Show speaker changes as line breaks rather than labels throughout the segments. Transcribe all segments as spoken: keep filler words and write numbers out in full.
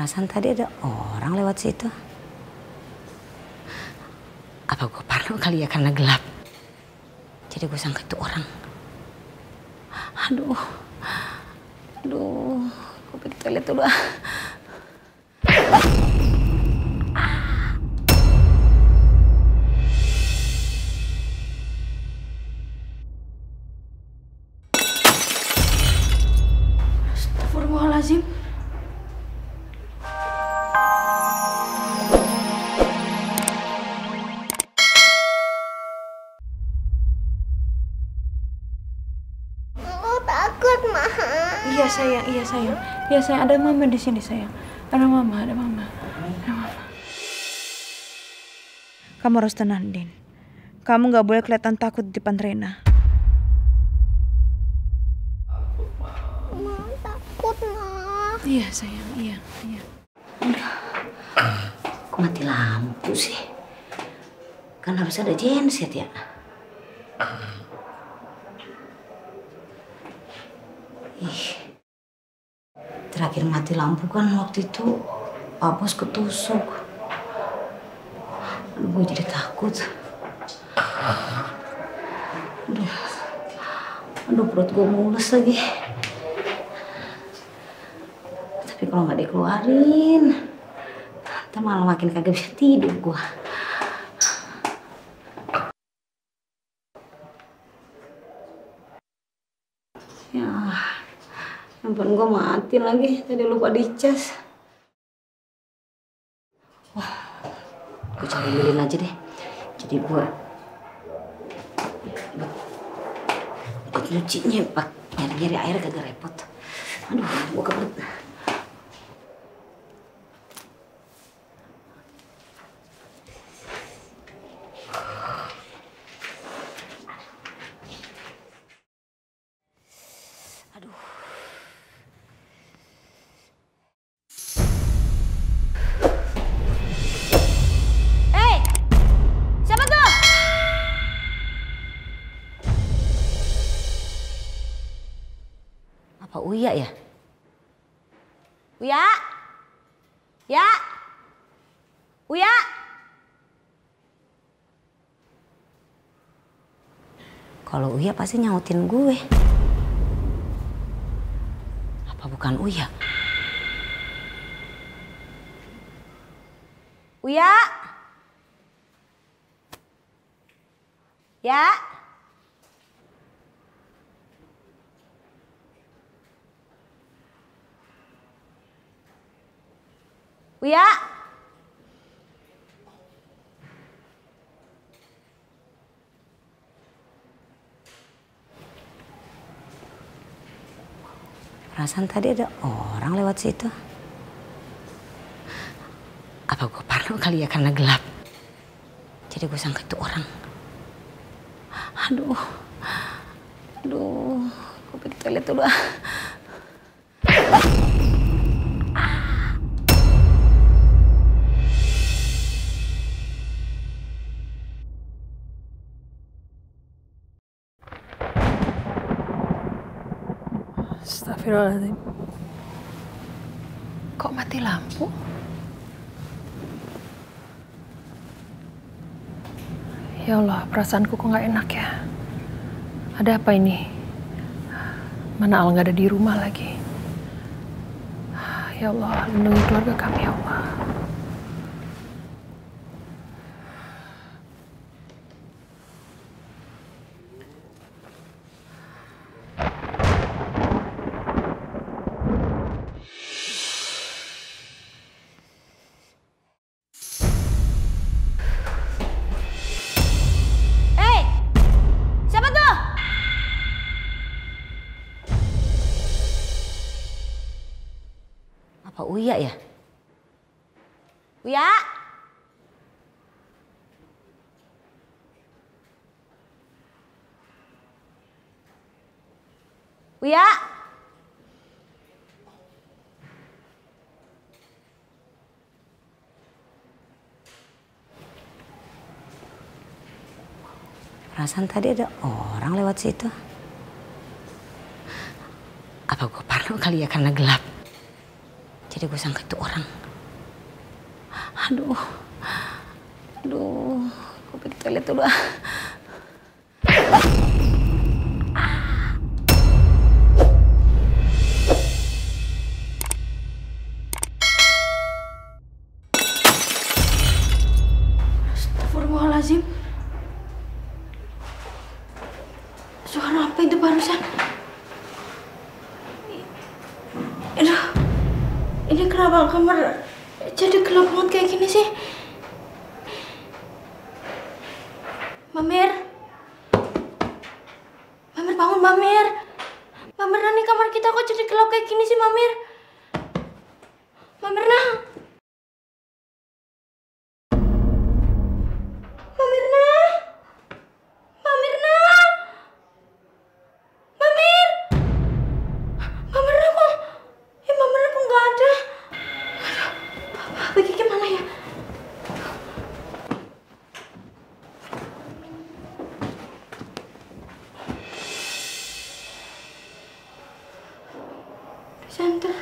Perasaan tadi ada orang lewat situ. Apa gue parno kali ya karena gelap. Jadi gue sangka itu orang. Aduh. Aduh. Gue pergi toilet dulu ah.
Astagfirullahaladzim. Iya sayang, iya sayang, iya sayang. Ada mama di sini sayang. Ada mama, ada mama, ada mama. Kamu harus tenang, Din. Kamu nggak boleh kelihatan takut di depan Rena.
Ma, takut ma.
Iya sayang, iya, iya.
Kok mati lampu sih? Kan harus ada genset ya. Ih, terakhir mati lampu kan waktu itu Pak Bos ketusuk. Aduh, gue jadi takut. Aduh, aduh perut gue mules lagi. Tapi kalau nggak dikeluarin, ntar malah makin kagak bisa tidur gue. Ya, handphone gue mati lagi, tadi lupa dicas. Wah, gue cari lilin aja deh. Jadi gue buat nyucinya, pak nyari-nyari air kagak repot. Aduh, gue kebelet. Apa Uya ya? Uya? Ya? Uya? Kalau Uya pasti nyautin gue. Apa bukan Uya? Uya? Ya? Uya? Perasaan tadi ada orang lewat situ. Apa gue parno kali ya karena gelap. Jadi gue sangka itu orang. Aduh. Aduh. Gue pergi toilet dulu ah.
Astagfirullahaladzim. Kok mati lampu? Ya Allah, perasaanku kok nggak enak ya. Ada apa ini? Mana Al nggak ada di rumah lagi? Ya Allah, lindungi keluarga kami ya Allah.
Apa Uya ya? Uya? Uya? Perasaan tadi ada orang lewat situ. Apa gue parno kali ya karena gelap. Jadi jadi gue sangka itu orang. Aduh, aduh, gue pergi toilet dulu ah. Astagfirullahaladzim. Suara apa itu barusan? Aduh, ini kenapa kamar jadi gelap banget kayak gini sih? Mamir, Mamir bangun Mamir. Mamir, nah nih kamar kita kok jadi gelap kayak gini sih Mamir? Mamir nah. Mamir nah. Mamir nah. Mamir. Mamir nah kok. Eh Mamir nah kok nggak ada. Aduh, Pak Kiki mana ya? Center.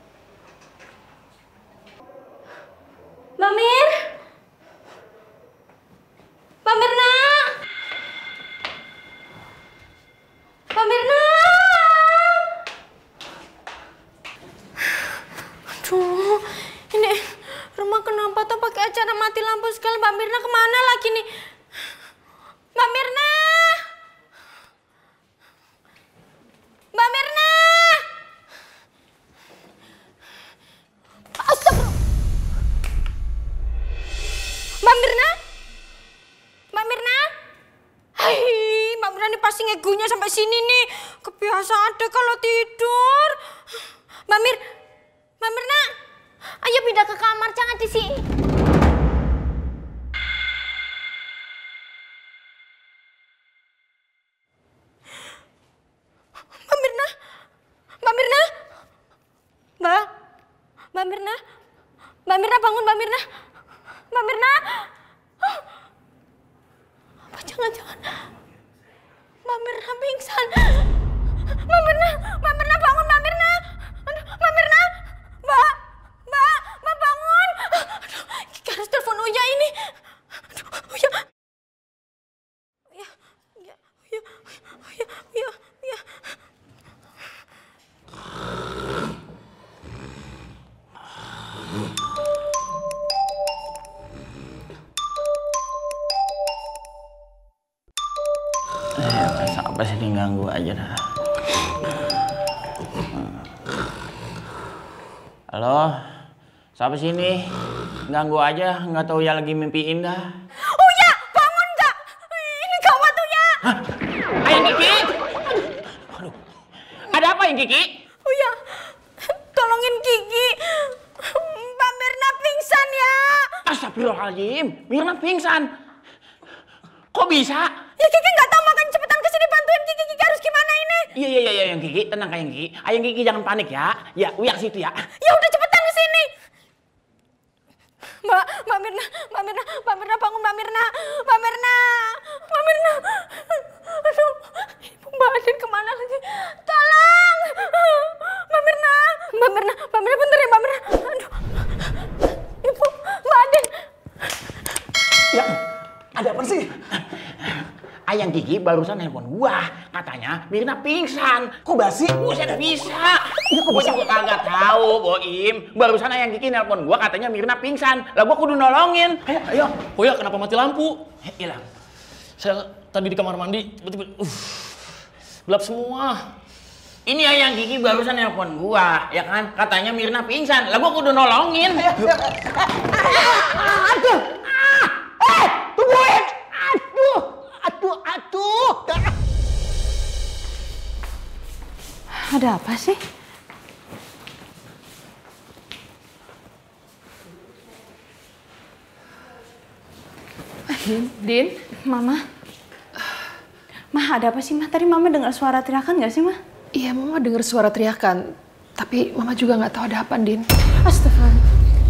Mamir. Mamir nak. Mamir nak. Aduh, ini rumah kenapa tuh pakai acara mati lampu sekali? Mbak Mirna kemana lagi nih? Mbak Mirna. Mbak Mirna. Astagfirullah. Mbak Mirna? Mbak Mirna? Hai, Mbak Mirna nih pasti ngegunya sampai sini nih. Kebiasaan deh kalau tidur. Mbak Mir, Mbak Mirna, ayo pindah ke kamar, jangan di sini. Mbak Mirna, Mbak Mirna, Mbak, Mbak Mirna, Mbak Mirna bangun, Mbak Mirna, Mbak Mirna. Apa jangan-jangan Mbak Mirna pingsan? Mbak Mirna, Mbak Mirna bangun, Mbak Mirna. Aduh, Mbak Mirna, Mbak, Mbak, Mbak bangun. Aduh, Kiki harus telepon Uya ini. Aduh, Uya. Uya, Uya, Uya, Uya, Uya, Uya.
Eh, siapa sih ini ganggu aja dah. Halo, siapa sih ini? Ganggu aja, nggak tahu ya lagi mimpiin dah.
Uya, bangun nggak? Ini gawat Uya.
Hah? Ayang Kiki? Aduh, ada apa yang Kiki?
Uya, tolongin Kiki. Mbak Mirna pingsan ya.
Astagfirullahaladzim, Mirna pingsan. Kok bisa?
Ya Kiki nggak tahu, makanya cepetan kesini bantuin Kiki. Kiki harus gimana ini?
Iya iya iya yang Kiki, tenang Ayang Kiki. Ayang Kiki jangan panik ya. Ya, Uya situ ya.
Ya udah cepetan kesini. Mbak, Mbak Mirna, Mbak Mirna, Mbak Mirna bangun, Mbak Mirna, Mbak Mirna, Mbak Mirna. Aduh, Ibu Mbak Adin kemana lagi? Tolong, Mbak Mirna, Mbak Mirna, Mbak Mirna bentar ya Mbak Mirna. Aduh, Ibu, Mbak Adin.
Ya, ada apa sih? Ayang Kiki barusan nelpon gua, katanya Mirna pingsan. Kok basi? Buset bisa. Ya, kok bisa? Gua kagak tahu, Boim. Barusan Ayang Kiki nelpon gua, katanya Mirna pingsan. Lah gua kudu nolongin. Ayo, ayo.
Oh ya, kenapa mati lampu?
Hilang.
Saya tadi di kamar mandi, tiba-tiba uh, gelap semua.
Ini Ayang Kiki barusan nelpon gua, ya kan? Katanya Mirna pingsan. Lah gua kudu nolongin. Aduh. Eh, tungguin. Aduh. Aduh, aduh.
Ada apa sih?
Din, Din,
Mama. Mah, ada apa sih, Mah? Tadi Mama dengar suara teriakan nggak sih, Mah?
iya Mama dengar suara teriakan, tapi Mama juga nggak tahu ada apa, Din.
Astagfirullah.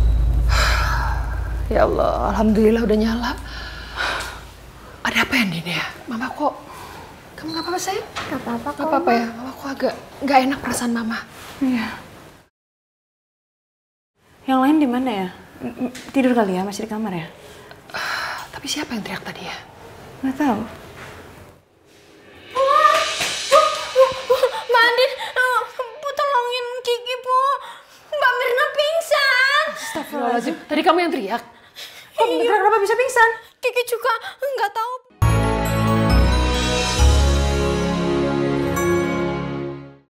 Ya Allah, alhamdulillah udah nyala. Ada apa ya, Din ya? Mama kok, kamu nggak apa-apa sayang?
Gak apa-apa
Nggak apa-apa ya? Mama kok agak nggak enak perasaan Mama.
Iya.
Yang lain di mana ya? Tidur kali ya, masih di kamar ya?
Uh, tapi siapa yang teriak tadi ya?
Nggak tahu.
Mbak Andin, Bu tolongin Kiki, Bu. Mbak Mirna pingsan.
Astagfirullahaladzim, tadi kamu yang teriak?
Kok kenapa bisa pingsan?
Kiki juga nggak tahu,